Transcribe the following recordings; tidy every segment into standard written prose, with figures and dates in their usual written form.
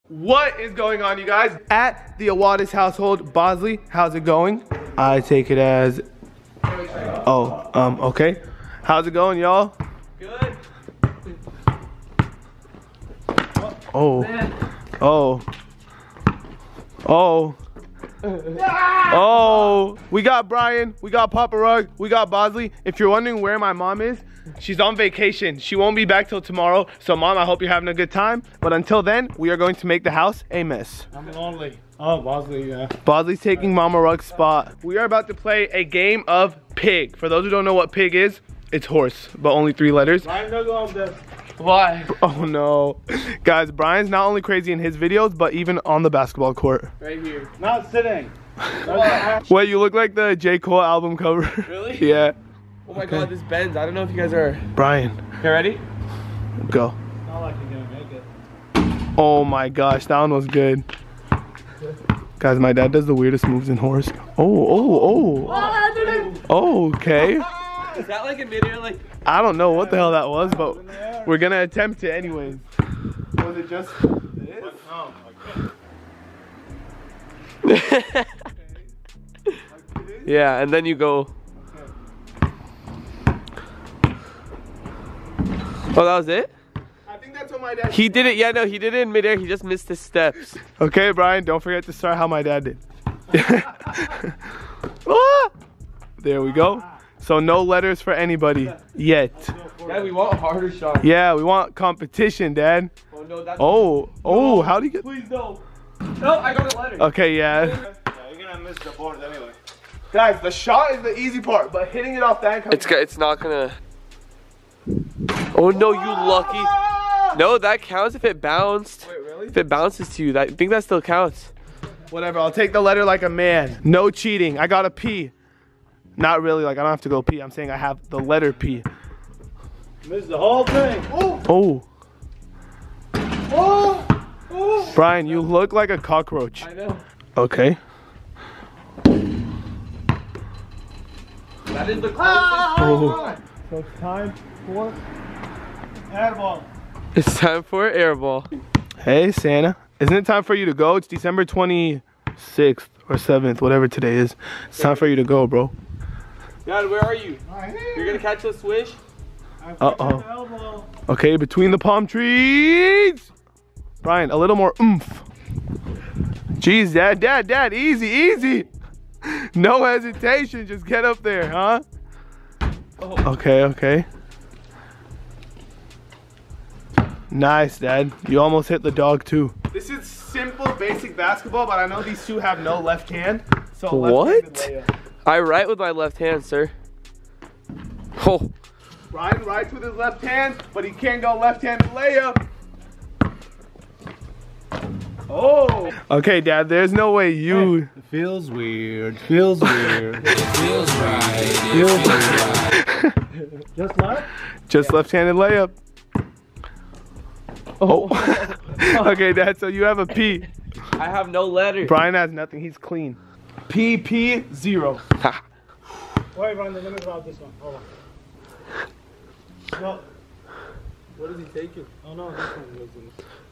What is going on, you guys? At the Awadis household, Bosley, how's it going? I take it as, okay. How's it going, y'all? Good. Oh, we got Brian, we got Papa Rug, we got Bosley. If you're wondering where my mom is, she's on vacation. She won't be back till tomorrow. So Mom, I hope you're having a good time. But until then, we are going to make the house a mess. I'm lonely. Oh, Bosley, yeah. Bosley's taking Mama Rug's spot. We are about to play a game of pig. For those who don't know what pig is, it's horse, but only 3 letters. Brian, no go on there. Why? Oh no. Guys, Brian's not only crazy in his videos, but even on the basketball court. Right here. Not sitting. Wait, you look like the J. Cole album cover. Really? Yeah. Oh my god, this bends. I don't know if you guys are... Brian, Okay, ready? go. Not like you're gonna make it. Oh my gosh, that one was good. Guys, my dad does the weirdest moves in horse. Oh, okay. Is that like a midair, like... I don't know what the hell that was, but we're gonna attempt it anyways. Was it just this? Yeah, and then you go... Oh, that was it? I think that's what my dad He did it, yeah, no, he did it in midair. He just missed his steps. Okay, Brian, don't forget to start how my dad did. Ah! There we go. So no letters for anybody yet. Yeah, we want harder shots. Yeah, we want competition, Dad. Oh, no, that's... Oh, how do you get... Please, no. No, I got a letter. Okay, yeah. Yeah, you're gonna miss the board anyway. Guys, the shot is the easy part, but hitting it off that... It's not gonna... Oh, no, you lucky. No, that counts if it bounced. Wait, really? If it bounces to you, I think that still counts. Whatever, I'll take the letter like a man. No cheating. I got a P. Not really, like I don't have to go P. I'm saying I have the letter P. Missed the whole thing. Oh. Brian, you look like a cockroach. I know. Okay. That is the closest. Oh. So it's time for airball. It's time for air ball. Hey, Santa. Isn't it time for you to go? It's December 26th or 7th, whatever today is. It's time for you to go, bro. Dad, where are you? You're gonna catch the swish? Uh-oh. Okay, between the palm trees. Brian, a little more oomph. Jeez, Dad, easy. No hesitation, just get up there, huh? Oh. Okay. Nice, Dad. You almost hit the dog, too. This is simple, basic basketball, but I know these two have no left hand. So What? I write with my left hand, sir. Oh. Brian writes with his left hand, but he can't go left-handed layup. Oh. Okay, Dad, there's no way you... It feels weird. Feels weird. Feels right. Just left? Just left-handed layup. Oh. Okay, Dad, so you have a P. I have no letter. Brian has nothing. He's clean. P, 0. Wait, Brian, let me grab this one. Hold on. No. What is he taking? Oh, no, this one goes in.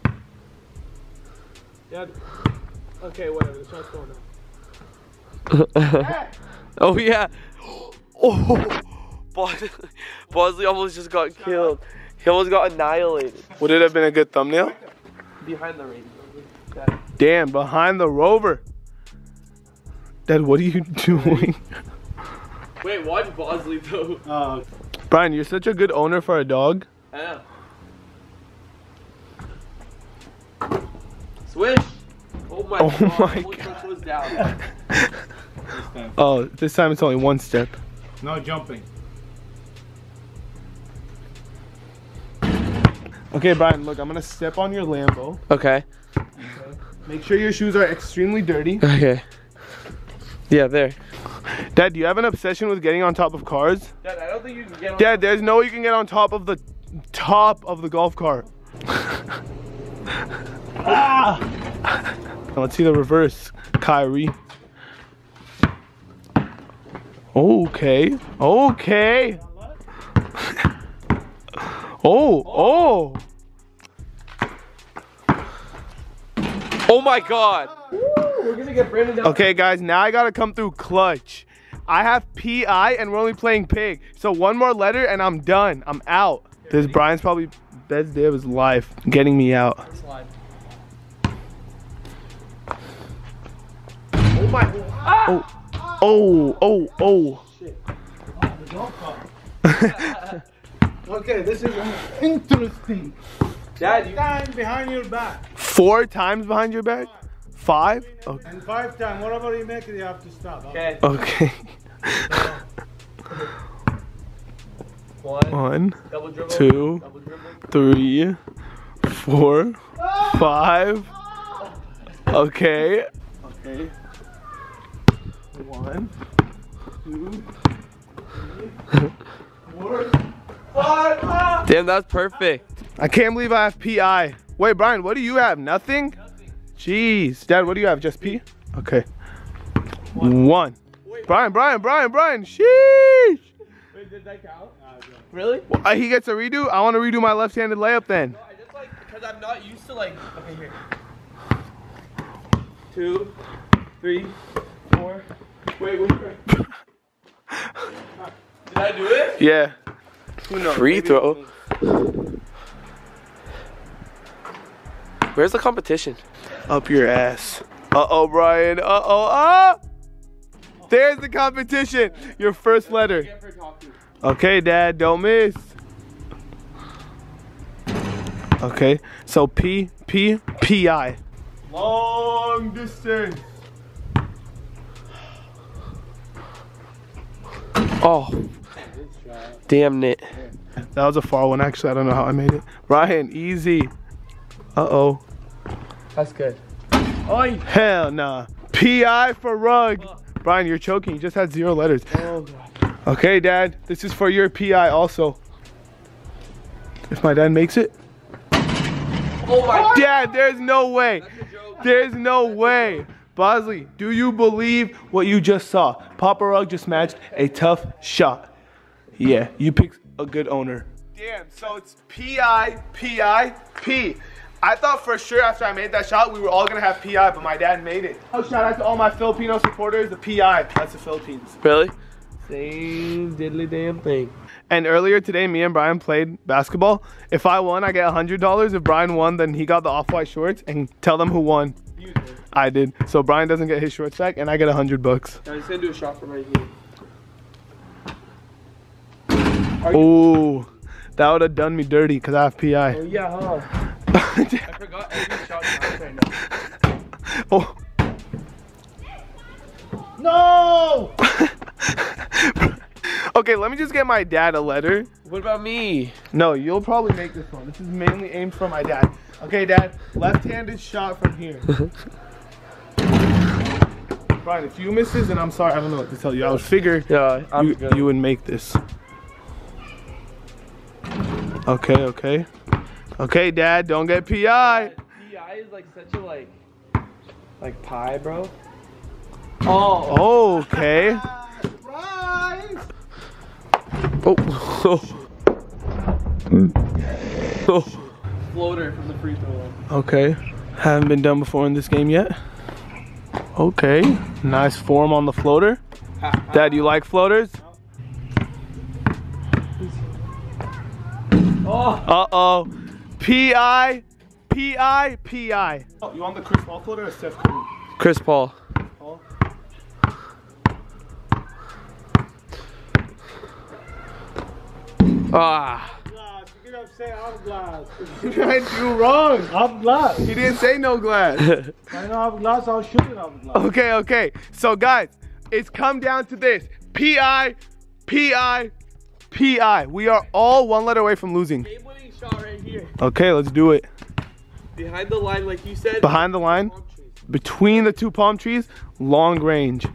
Dad. Okay, whatever. The shot's going down. Oh, yeah. Oh. Bosley almost just got killed. He almost got annihilated. Would it have been a good thumbnail? Behind the radio. Damn, behind the rover. Dad, what are you doing? Wait, watch Bosley though. Brian, you're such a good owner for a dog. I know. Swish. Oh my god. My Almost God. goes down. Oh, this time it's only one step. No jumping. Okay, Brian, look, I'm gonna step on your Lambo. Okay. Make sure your shoes are extremely dirty. Okay. Yeah, there. Dad, do you have an obsession with getting on top of cars? Dad, I don't think you can get on. Dad, there's no way you can get on top of the golf cart. Let's see the reverse, Kyrie. Okay. Oh my God. We're gonna get Brandon down. Okay, guys, now I gotta come through clutch. I have P-I and we're only playing pig. So one more letter and I'm done. I'm out. This Brian's probably best day of his life getting me out. Oh my. Oh. Okay, this is interesting. Dad, you... Time behind your back. 4 times behind your back? 5? Okay. And 5 times. Whatever you make it, you have to stop. Okay. Okay. 1, Double dribble. 2, Double dribble. 3, 4, 5. Okay. Okay. 1, 2, 3, 4, 5. Damn, that's perfect. I can't believe I have PI. Wait, Brian, what do you have? Nothing? Jeez. Dad, what do you have? Just P? Okay. 1. Brian. Sheesh. Wait, did that count? Really? He gets a redo? I want to redo my left-handed layup then. No, I just like, because I'm not used to like, okay, here. 2, 3, 4. Wait, what? Did I do it? Yeah. Who knows? Free Maybe throw. it's me. Where's the competition? Up your ass. Uh-oh, Brian. Uh-oh. There's the competition. Your first letter. Okay, Dad. Don't miss. Okay. So P-I. Long distance. Oh. Damn it. That was a far one, actually. I don't know how I made it. Ryan, easy. Uh-oh. That's good. Hell nah. P-I for rug. Brian, you're choking. You just had 0 letters. Oh, God. Okay, Dad. This is for your P-I also. If my dad makes it. Oh my God. Dad, there's no way. That's a joke. There's no way. Bosley, do you believe what you just saw? Papa Rug just matched a tough shot. Yeah, you picked a good owner. Damn, so it's P-I, P-I, P. I thought for sure after I made that shot, we were all gonna have P-I, but my dad made it. Oh, shout out to all my Filipino supporters, the P-I, that's the Philippines. Really? Same diddly damn thing. And earlier today, me and Brian played basketball. If I won, I get $100. If Brian won, then he got the off-white shorts, and tell them who won. You did. I did. So Brian doesn't get his shorts back, and I get $100. I just gonna do a shot from right here. Oh, that would have done me dirty because I have PI. Oh yeah, huh? I forgot every shot right now. Oh. No! Okay, let me just get my dad a letter. What about me? No, you'll probably make this one. This is mainly aimed for my dad. Okay, Dad, left-handed shot from here. Brian, if you miss this, then I'm sorry. I don't know what to tell you. I would figure you would make this. Okay, okay. Okay, Dad, don't get PI. PI is like such a like pie, bro. Oh, okay. Right. Oh. Floater from the free throw line. Okay. Haven't been done before in this game yet. Okay. Nice form on the floater. Dad, you like floaters? Uh-oh. P-I. P-I. P-I. Oh, you want the Chris Paul floater or Steph Curry? Chris Paul. Ah. Glass. You could have said half glass. You wrong. Half glass. He didn't say no glass. I know half glass, I'll shoot it half glass. Okay, okay. So guys, it's come down to this. P-I, P-I, P-I. We are all one letter away from losing. Game-winning shot right here. Okay, let's do it. Behind the line, like you said. Behind the line, between the 2 palm trees, long range.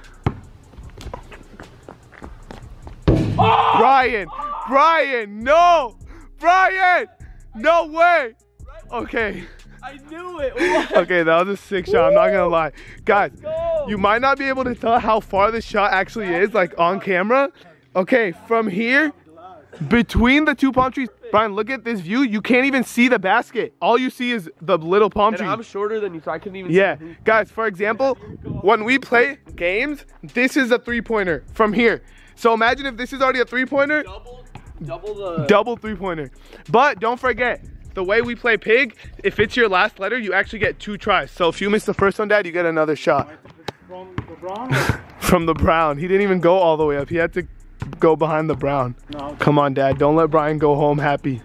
Oh! Brian, no! Brian! No way! Okay. I knew it. What? Okay, that was a sick shot, I'm not gonna lie. Guys, you might not be able to tell how far this shot actually is, like on camera. Okay, from here, between the 2 palm trees, Brian, look at this view. You can't even see the basket. All you see is the little palm And tree. I'm shorter than you, so I couldn't even Yeah, see. guys, for example, when we play games, this is a three-pointer from here. So imagine if this is already a three-pointer, double three-pointer. But don't forget, the way we play pig, if it's your last letter, you actually get 2 tries. So if you miss the first one, Dad, you get another shot. From the brown? From the brown. He didn't even go all the way up. He had to go behind the brown. No. Come on, Dad. Don't let Brian go home happy.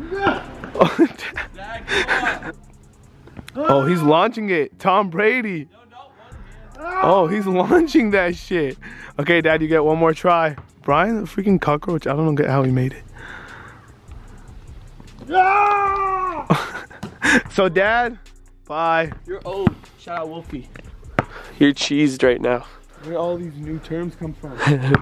Oh, he's launching it. Tom Brady. Oh, he's launching that shit. Okay, Dad, you get one more try. Brian, the freaking cockroach. I don't get how he made it. So, Dad, bye. You're old. Shout out Wolfie. You're cheesed right now. Where all these new terms come from?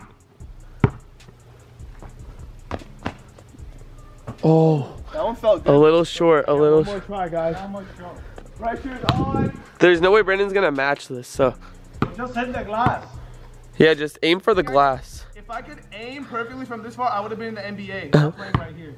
Oh, That one felt a good. little short, a little. One more try, guys. How much short? Pressure's on. There's no way Brandon's gonna match this, so. Just hit the glass. Yeah, just aim for the glass. If I could aim perfectly from this far, I would have been in the NBA. I'm playing right here.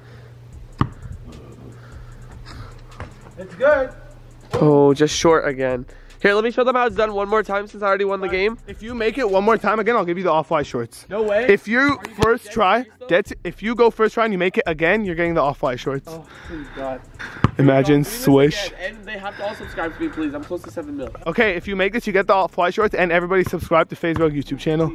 It's good. Oh, just short again. Here, let me show them how it's done one more time since I already won the game. If you make it one more time again, I'll give you the off-white shorts. No way. If you first try, if you go first try and you make it again, you're getting the off-white shorts. Oh, please God. Imagine swish. And they have to all subscribe to me, please. I'm close to 7 mil. Okay, if you make this, you get the off-white shorts, and everybody subscribe to Facebook YouTube channel.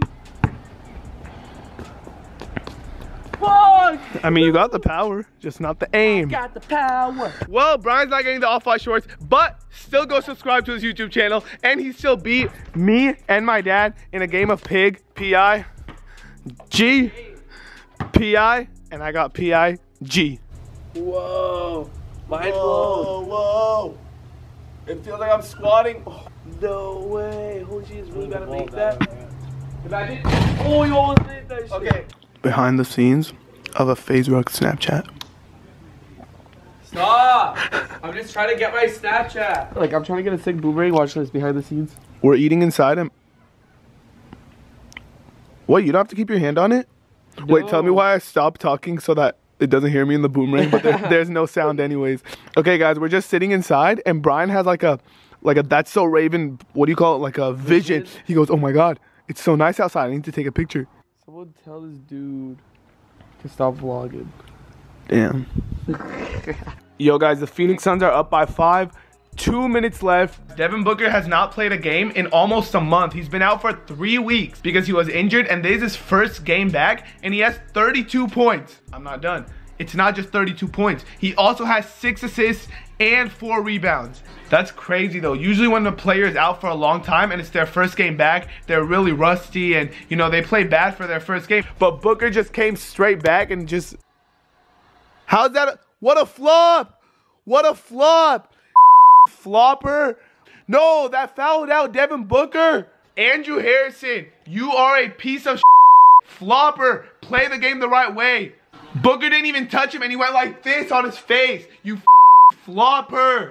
Fuck! I mean, you got the power, just not the aim. Got the power. Well, Brian's not getting the off-white shorts, but still go subscribe to his YouTube channel, and he still beat me and my dad in a game of pig, P-I-G, P-I, and I got P-I-G. Whoa. Mind blown. Whoa. It feels like I'm squatting. Oh, no way. Oh, jeez, really gotta make that. Imagine. Oh, you almost did that shit. Okay. Behind the scenes of a FaZe Rug Snapchat. Stop! I'm just trying to get my Snapchat. Like, I'm trying to get a sick boomerang. Watch this behind the scenes. We're eating inside him. What, you don't have to keep your hand on it? No. Wait, tell me why I stopped talking so that it doesn't hear me in the boomerang, but there's no sound anyways. Okay, guys, we're just sitting inside, and Brian has like a That's So Raven, what do you call it? Like a vision. He goes, oh my God, it's so nice outside. I need to take a picture. Someone tell this dude to stop vlogging. Damn. Yo, guys, the Phoenix Suns are up by 5. 2 minutes left. Devin Booker has not played a game in almost a month. He's been out for 3 weeks because he was injured, and this is his first game back, and he has 32 points. I'm not done. It's not just 32 points. He also has 6 assists and 4 rebounds. That's crazy though. Usually when the player is out for a long time and it's their first game back, they're really rusty and, you know, they play bad for their first game. But Booker just came straight back and just... How's that? What a flop! What a flop! Flopper. No, that fouled out Devin Booker. Andrew Harrison, you are a piece of flopper. Play the game the right way. Booker didn't even touch him and he went like this on his face. You flopper.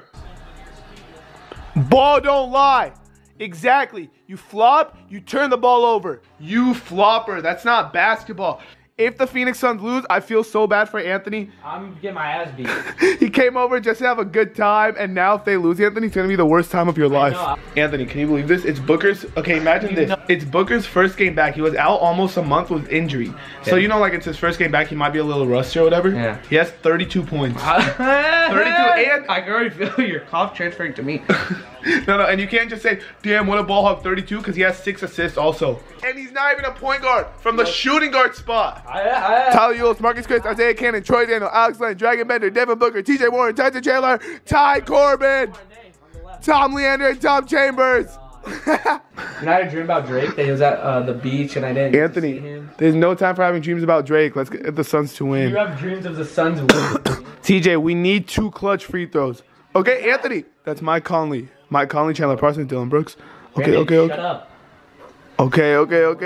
Ball don't lie. Exactly. You flop, you turn the ball over. You flopper. That's not basketball. If the Phoenix Suns lose, I feel so bad for Anthony. I'm getting my ass beat. He came over just to have a good time, and now if they lose, Anthony, it's gonna be the worst time of your life. Anthony, can you believe this? It's Booker's, okay, imagine this. It's Booker's first game back. He was out almost a month with injury. So, you know, like, it's his first game back. He might be a little rusty or whatever. Yeah. He has 32 points. 32, and I can already feel your cough transferring to me. No, and you can't just say, damn, what a ball hog, 32, because he has 6 assists also. And he's not even a point guard from the shooting guard spot. Tyler Eulis, Marcus Chris, Isaiah Cannon, Troy Daniel, Alex Len, Dragon Bender, Devin Booker, TJ Warren, Tyson Chandler, Ty Corbin, Tom Leander, and Tom Chambers. And I had a dream about Drake that he was at the beach and I didn't Anthony, see him. there's no time for having dreams about Drake. Let's get the Suns to win. You have dreams of the Suns winning. TJ, we need 2 clutch free throws. Okay, Anthony, that's Mike Conley. Mike Conley, Chandler Parsons, Dylan Brooks. Okay, Brandon, okay. Shut up. Okay.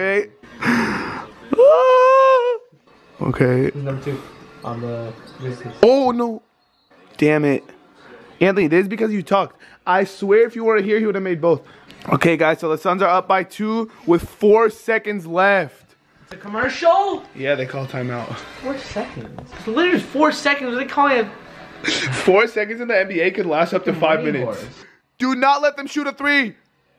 Okay. Who's number 2 on the Grizzlies? Oh, no. Damn it. Anthony, this is because you talked. I swear if you weren't here, he would have made both. Okay, guys, so the Suns are up by 2 with 4 seconds left. It's a commercial? Yeah, they call timeout. 4 seconds. It's literally 4 seconds. What are they calling it? 4 seconds in the NBA could last up to 5 minutes. Do not let them shoot a 3.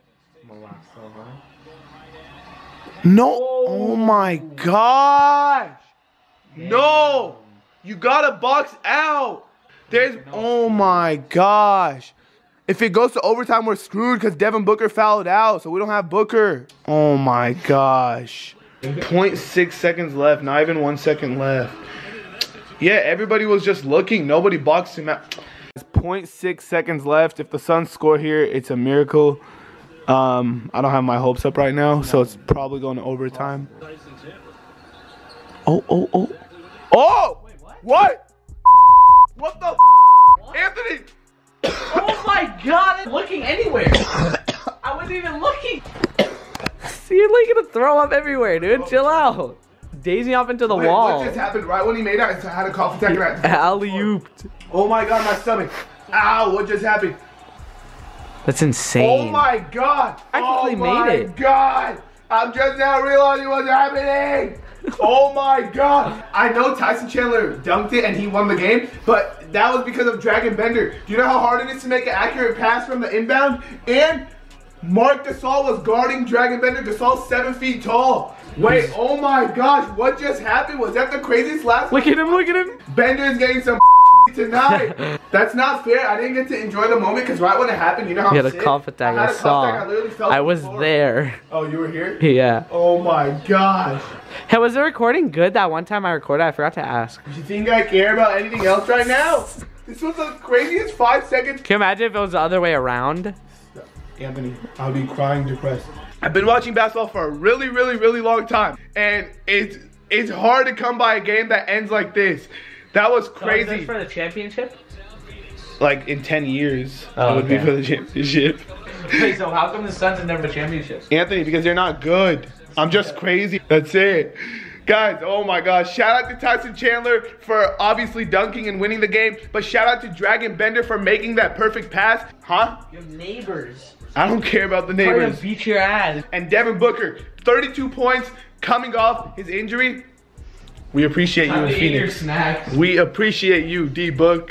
No. Oh my gosh. No. You gotta box out. There's. Oh my gosh. If it goes to overtime, we're screwed because Devin Booker fouled out, so we don't have Booker. Oh my gosh. 0.6 seconds left. Not even 1 second left. Yeah, everybody was just looking. Nobody boxed him out. It's 0.6 seconds left. If the Suns score here, it's a miracle. I don't have my hopes up right now, so it's probably going to overtime. Oh, oh, oh. Oh! What? What the Anthony! Oh my god, I'm looking anywhere. I wasn't even looking. See, you're like gonna throw up everywhere, dude. Chill out. Daisy off into the wall. What just happened right when he made that? I had a cough attack. Alley-ooped. Oh my god, my stomach. Ow, what just happened? That's insane. Oh my god. Actually made it. Oh my god. I'm just now realizing what's happening. Oh my god. I know Tyson Chandler dunked it and he won the game, but that was because of Dragon Bender. Do you know how hard it is to make an accurate pass from the inbound? And Marc Gasol was guarding Dragon Bender. Gasol's 7 feet tall. Wait, oh my gosh, what just happened? Was that the craziest last? Look at him, look at him. Bender's getting some tonight. That's not fair. I didn't get to enjoy the moment because right when it happened, you know how You had a cough attack, I saw. I was there. Oh, you were here? Yeah. Oh my gosh. Hey, was the recording good that one time I recorded? I forgot to ask. Do you think I care about anything else right now? This was the craziest 5 seconds. Can you imagine if it was the other way around? Anthony, I'll be crying depressed. I've been watching basketball for a really, really, really long time. And it's hard to come by a game that ends like this. That was crazy. So is this for the championship? Like in 10 years, Oh, it would be okay. for the championship. Wait, so how come the Suns have never championships? Anthony, because they're not good. I'm just crazy. That's it. Guys, oh my gosh. Shout out to Tyson Chandler for obviously dunking and winning the game. But shout out to Dragon Bender for making that perfect pass. Huh? Your neighbors. I don't care about the They're neighbors. gonna beat your ass. And Devin Booker, 32 points coming off his injury. We appreciate you in Time to eat your Phoenix. snacks. We appreciate you, D-Book.